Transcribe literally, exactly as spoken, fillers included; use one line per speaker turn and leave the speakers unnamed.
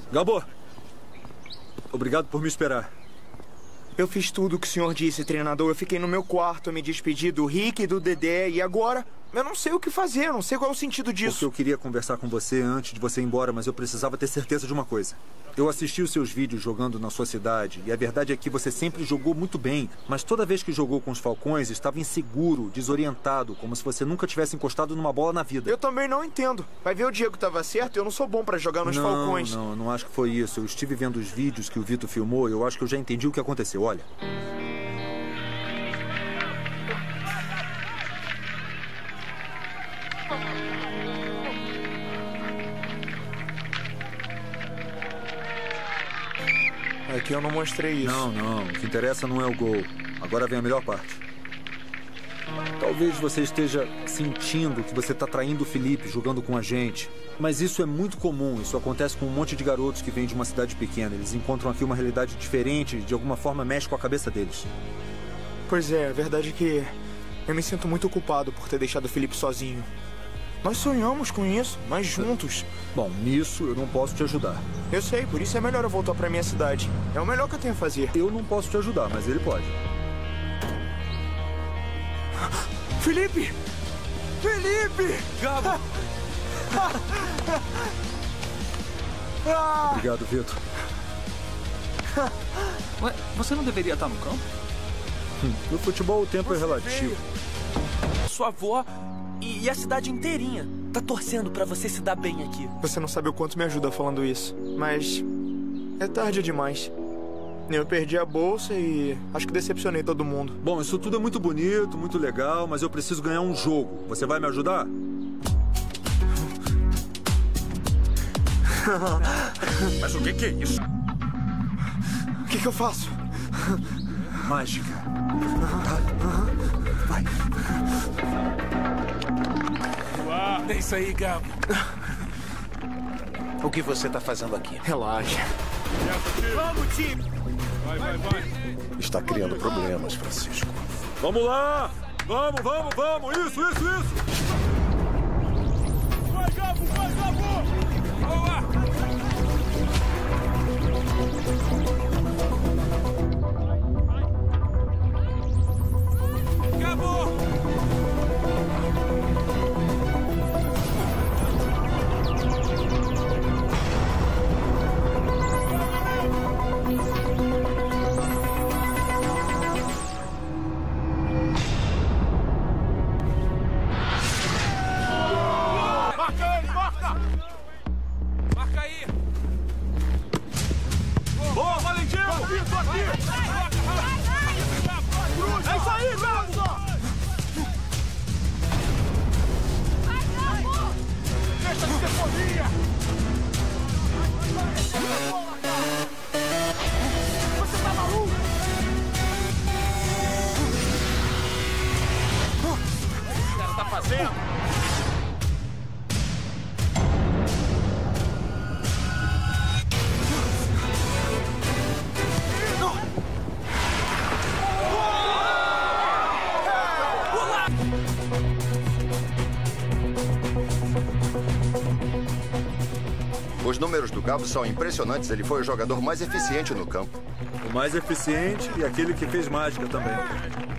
Gabo, obrigado por me esperar.
Eu fiz tudo o que o senhor disse, treinador. Eu fiquei no meu quarto, eu me despedi do Rick e do Dedé, e agora eu não sei o que fazer, eu não sei qual é o sentido disso.
Porque eu queria conversar com você antes de você ir embora, mas eu precisava ter certeza de uma coisa. Eu assisti os seus vídeos jogando na sua cidade, e a verdade é que você sempre jogou muito bem, mas toda vez que jogou com os Falcões, estava inseguro, desorientado, como se você nunca tivesse encostado numa bola na vida.
Eu também não entendo. Vai ver, o Diego estava certo, eu não sou bom para jogar nos
não,
Falcões.
Não, não, não acho que foi isso. Eu estive vendo os vídeos que o Vitor filmou e eu acho que eu já entendi o que aconteceu. Olha.
É que eu não mostrei isso.
Não, não. O que interessa não é o gol. Agora vem a melhor parte. Talvez você esteja sentindo que você está traindo o Felipe jogando com a gente. Mas isso é muito comum. Isso acontece com um monte de garotos que vêm de uma cidade pequena. Eles encontram aqui uma realidade diferente e de alguma forma mexe com a cabeça deles.
Pois é, a verdade é que eu me sinto muito culpado por ter deixado o Felipe sozinho. Nós sonhamos com isso, mas juntos.
Bom, nisso eu não posso te ajudar.
Eu sei, por isso é melhor eu voltar pra minha cidade. É o melhor que eu tenho a fazer.
Eu não posso te ajudar, mas ele pode.
Felipe! Felipe!
Gabo!
Obrigado, Vitor.
Ué, você não deveria estar no campo?
Hum, no futebol o tempo você é relativo.
Veio. Sua avó e a cidade inteirinha tá torcendo pra você se dar bem aqui.
Você não sabe o quanto me ajuda falando isso, mas é tarde demais. Eu perdi a bolsa e acho que decepcionei todo mundo.
Bom, isso tudo é muito bonito, muito legal, mas eu preciso ganhar um jogo. Você vai me ajudar?
Mas o que, que é isso?
O que, que eu faço?
Mágica. Tá? Vai.
É isso aí, Gabo.
O que você tá fazendo aqui?
Relaxa.
Vamos, time!
Vai, vai, vai.
Está criando problemas, Francisco.
Vamos lá! Vamos, vamos, vamos! Isso, isso, isso!
Vai, Gabo, vai, Gabo! Boa! Gabo!
Os números do Gabo são impressionantes. Ele foi o jogador mais eficiente no campo.
O mais eficiente e aquele que fez mágica também.